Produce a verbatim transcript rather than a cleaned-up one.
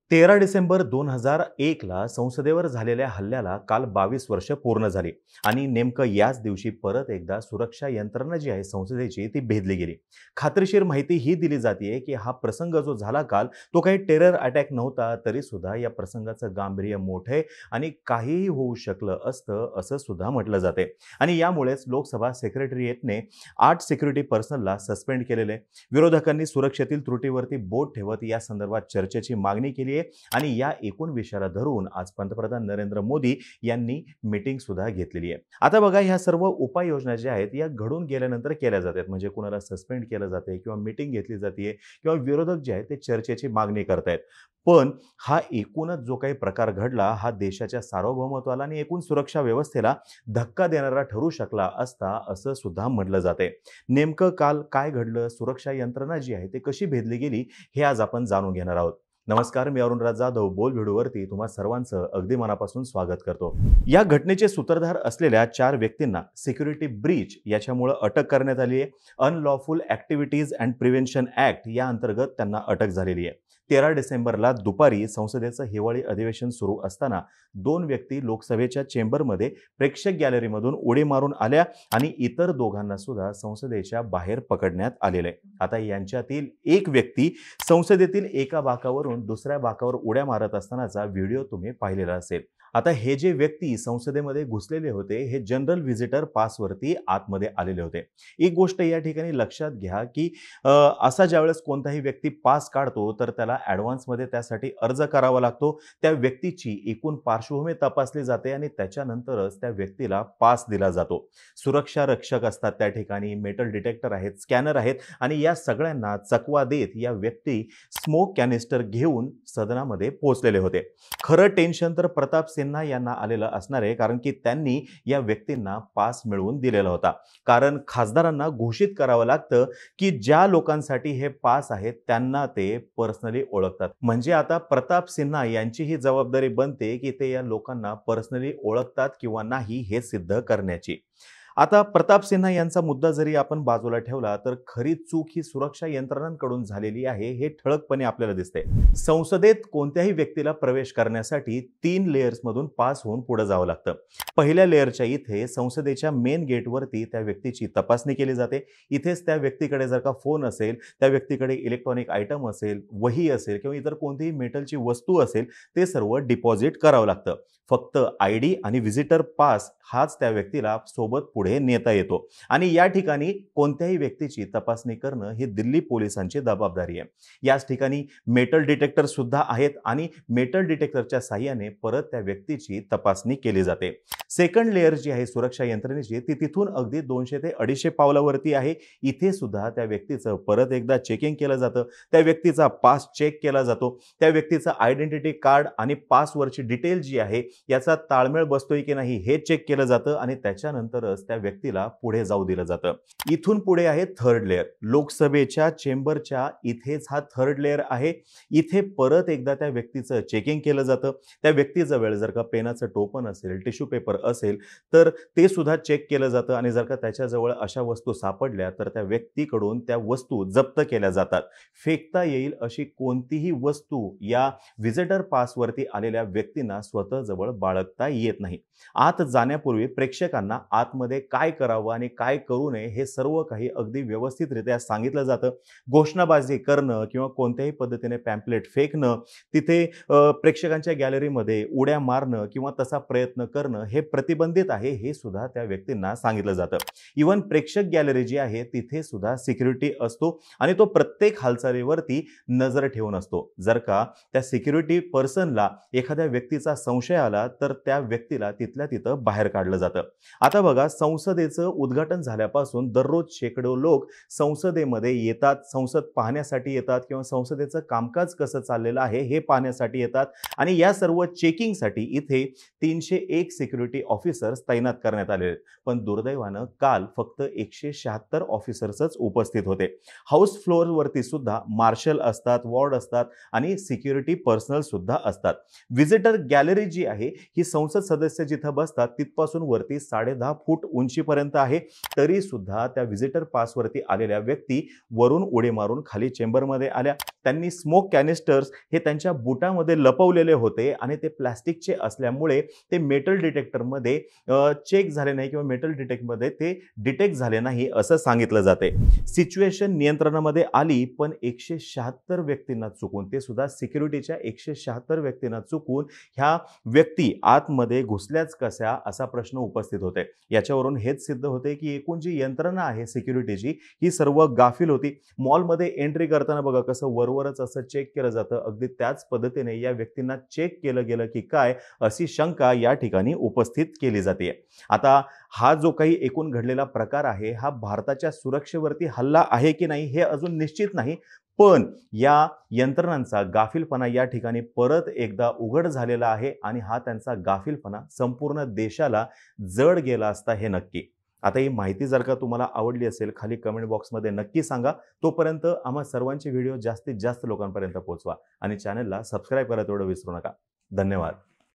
तेरा डिसेंबर दोन हजार एकला संसदेवर झालेल्या हल्ल्याला काल बावीस वर्ष पूर्ण झाली आणि नेमकं याच दिवशी परत एकदा सुरक्षा यंत्रणा जी आहे संसदेची ती भेदली गेली. खात्रीशीर माहिती ही दिली जाते की हा प्रसंग जो झाला काल तो काही टेरर अटॅक नव्हता, तरी सुद्धा या प्रसंगाचं गांभीर्य मोठे आणि काहीही होऊ शकलं असतं असं सुद्धा म्हटलं जाते. आणि यामुळेच लोकसभा सेक्रेटरीएटने आठ सिक्युरिटी पर्सनलला सस्पेंड केलेले. विरोधकांनी सुरक्षेतील त्रुटीवरती बोट ठेवत या संदर्भात चर्चेची मागणी केली आणि या एकूण विषयाला धरून आज पंतप्रधान नरेंद्र मोदी यांनी मीटिंग सुद्धा घेतलेली आहे. आता बघा, ह्या सर्व उपाययोजना ज्या आहेत या घडून गेल्यानंतर केल्या जातात, म्हणजे कुणाला सस्पेंड केलं जाते किंवा मीटिंग घेतली जाते किंवा विरोधक जे आहेत ते चर्चेची मागणी करतायत. पण हा एकूणच जो काही प्रकार घडला हा देशाच्या सार्वभौमत्वाला आणि एकूण सुरक्षा व्यवस्थेला धक्का देणारा ठरू शकला असता असं सुद्धा म्हटलं जाते. नेमकं काल काय घडलं, सुरक्षा यंत्रणा जी आहे ते कशी भेदली गेली, हे आज आपण जाणून घेणार आहोत. नमस्कार, मी अरुणराज जाधव बोल व्हिडिओवरती तुम्हा सर्वांचं अगदी मनापासून स्वागत करतो. या घटनेचे सूत्रधार असलेल्या चार व्यक्तींना सिक्युरिटी ब्रीच याच्यामुळे अटक करण्यात आली आहे. Unlawful activities and prevention act या अंतर्गत त्यांना अटक झालेली आहे. तेरा डिसेंबरला दुपारी संसदेचं हिवाळी अधिवेशन सुरू असताना दोन व्यक्ती लोकसभेच्या चेंबरमध्ये प्रेक्षक गॅलरीमधून उडी मारून आल्या आणि इतर दोघांना सुद्धा संसदेच्या बाहेर पकडण्यात आलेले. आता यांच्यातील एक व्यक्ती संसदेतील एका बाकावरून दुसऱ्या बाकावर उड्या मारत असतानाचा व्हिडिओ तुम्ही पाहिलेला असेल. आता हे जे व्यक्ती संसदेमध्ये घुसलेले होते हे जनरल व्हिजिटर पासवरती आतमध्ये आलेले होते. एक गोष्ट या ठिकाणी लक्षात घ्या की असा ज्यावेळेस कोणताही व्यक्ती पास काढतो तर त्याला ॲडव्हान्समध्ये त्यासाठी अर्ज करावा लागतो. त्या व्यक्तीची एकूण पार्श्वभूमी तपासली जाते आणि त्याच्यानंतरच त्या व्यक्तीला पास दिला जातो. सुरक्षा रक्षक असतात त्या ठिकाणी, मेटल डिटेक्टर आहेत, स्कॅनर आहेत आणि या सगळ्यांना चकवा देत या व्यक्ती स्मोक कॅनिस्टर घेऊन सदनामध्ये पोहोचलेले होते. खरं टेन्शन तर प्रताप सिन्हा यांना आलेलं असणार आहे, कारण की त्यांनी या व्यक्तींना पास मिळवून दिलेला होता. कारण खासदारांना घोषित करावं लागतं की ज्या लोकांसाठी हे पास आहेत त्यांना ते पर्सनली ओळखतात. म्हणजे आता प्रताप सिन्हा यांची ही जबाबदारी बनते की ते या लोकांना पर्सनली ओळखतात किंवा नाही हे सिद्ध करण्याची. आता प्रताप सिन्हा यांचा मुद्दा जरी आपण बाजूला ठेवला तर खरी चूक ही सुरक्षा यंत्रणांकडून झालेली आहे हे ठळकपणे आपल्याला दिसते. संसदेत कोणत्याही व्यक्तीला प्रवेश करण्यासाठी तीन लेयर्स मधून पास होऊन पुढे जावं लागतं. पहिल्या लेयरच्या इथे संसदेच्या मेन गेटवरती त्या व्यक्तीची तपासणी केली जाते. इथेच त्या व्यक्तीकडे जर का फोन असेल, त्या व्यक्तीकडे इलेक्ट्रॉनिक आयटम असेल, वही असेल किंवा इतर कोणतीही मेटलची वस्तू असेल ते सर्व डिपॉझिट करावं लागतं. फक्त आय डी आणि व्हिजिटर पास हाच त्या व्यक्तीला सोबत पुढे नेता येतो आणि या ठिकाणी कोणत्याही व्यक्तीची तपासणी करणं ही दिल्ली पोलिसांची जबाबदारी आहे. याच ठिकाणी मेटल डिटेक्टर सुद्धा आहेत आणि मेटल डिटेक्टरच्या साहाय्याने परत त्या व्यक्तीची तपासणी केली जाते. सेकंड लेअर जी आहे सुरक्षा यंत्रणेची ती तिथून अगदी दोनशे ते अडीचशे पावलावरती आहे. इथे सुद्धा त्या व्यक्तीचं परत एकदा चेकिंग केलं जातं. त्या व्यक्तीचा पास चेक केला जातो. त्या व्यक्तीचा आयडेंटिटी कार्ड आणि पासवरची डिटेल जी आहे याचा ताळमेळ बसतोय की नाही हे चेक केलं जातं आणि त्याच्यानंतरच त्या व्यक्तीला पुढे जाऊ दिलं जातं. इथून पुढे आहे थर्ड लेअर. लोकसभेच्या चेंबरच्या इथेच हा थर्ड लेअर आहे. इथे परत एकदा त्या व्यक्तीचं चेकिंग केलं जातं. त्या व्यक्तीजवळ जर का पेनाचं टोपण असेल, टिश्यू पेपर असेल तर ते सुद्धा चेक केलं जातं आणि जर का त्याच्याजवळ अशा वस्तू सापडल्या तर त्या व्यक्तीकडून त्या वस्तू जप्त केल्या जातात. फेकता येईल अशी कोणतीही वस्तू या व्हिजिटर पासवरती आलेल्या व्यक्तींना स्वतः जवळ बाळगता येत नाही. आत जाण्यापूर्वी प्रेक्षकांना आतमध्ये काय करावं आणि काय करू नये हे सर्व काही अगदी व्यवस्थितरित्या सांगितलं जातं. घोषणाबाजी करणं किंवा कोणत्याही पद्धतीने पॅम्पलेट फेकणं, तिथे प्रेक्षकांच्या गॅलरीमध्ये उड्या मारणं किंवा तसा प्रयत्न करणं हे प्रतिबंधित आहे हे सुद्धा त्या व्यक्तींना सांगितलं जातं. इव्हन प्रेक्षक गॅलरी जी आहे तिथे सुद्धा सिक्युरिटी असतो आणि तो प्रत्येक हालचालीवरती नजर ठेवून असतो. जर का त्या सिक्युरिटी पर्सनला एखाद्या व्यक्तीचा संशय आला तर त्या व्यक्तीला तिथल्या तिथं बाहेर काढलं जातं. आता बघा, संसदेचं उद्घाटन झाल्यापासून दररोज शेकडो लोक संसदेमध्ये येतात, संसद पाहण्यासाठी येतात किंवा संसदेचं कामकाज कसं चाललेलं आहे हे पाहण्यासाठी येतात आणि या सर्व चेकिंगसाठी इथे तीनशे एक सिक्युरिटी ऑफिसर्स तैनात करण्यात आले. पण दुर्दैवानं काल फक्त एकशे शहात्तर ऑफिसर्सच उपस्थित होते. हाऊस फ्लोअरवरती सुद्धा मार्शल असतात, वॉर्ड असतात आणि सिक्युरिटी पर्सनल सुद्धा असतात. व्हिजिटर गॅलरी जी आहे ही संसद सदस्य जिथं बसतात तिथपासून वरती साडे दहा फूट उंचीपर्यंत आहे, तरी सुद्धा त्या व्हिजिटर पासवरती आलेल्या व्यक्ती वरून उडी मारून खाली चेंबरमध्ये आल्या. त्यांनी स्मोक कॅनिस्टर्स हे त्यांच्या बुटामध्ये लपवलेले होते आणि ते प्लास्टिकचे असल्यामुळे ते मेटल डिटेक्टरमध्ये चेक झाले नाही किंवा मेटल डिटेक्टमध्ये ते डिटेक्ट झाले नाही असं सांगितलं जाते. सिच्युएशन नियंत्रणामध्ये आली, पण एकशे शहात्तर व्यक्तींना चुकून, ते सुद्धा सिक्युरिटीच्या एकशे शहात्तर व्यक्तींना चुकून ह्या व्यक्ती आतमध्ये घुसल्याच कशा असा प्रश्न उपस्थित होते. याच्यावरून हेच सिद्ध होते की एकूण जी यंत्रणा आहे सिक्युरिटीची ही सर्व गाफील होती. मॉलमध्ये एंट्री करताना बघा कसं वरवरच असं चेक केलं जातं, अगदी त्याच पद्धतीने या व्यक्तींना चेक केलं गेलं की काय अशी शंका या ठिकाणी उपस्थित केली जाते. आता हा जो काही एकूण घडलेला प्रकार आहे हा भारताच्या सुरक्षेवरती हल्ला आहे की नाही हे अजून निश्चित नाही, पण या यंत्रणांचा गाफीलपणा या ठिकाणी परत एकदा उघड झालेला आहे आणि हा त्यांचा गाफीलपणा संपूर्ण देशाला जड गेला असता हे नक्की. आता ही माहिती जर का तुम्हाला आवडली असेल खाली कमेंट बॉक्समध्ये नक्की सांगा. तोपर्यंत आम्हा सर्वांचे व्हिडिओ जास्तीत जास्त लोकांपर्यंत पोहोचवा आणि चॅनलला सबस्क्राईब करा तेवढं विसरू नका. धन्यवाद.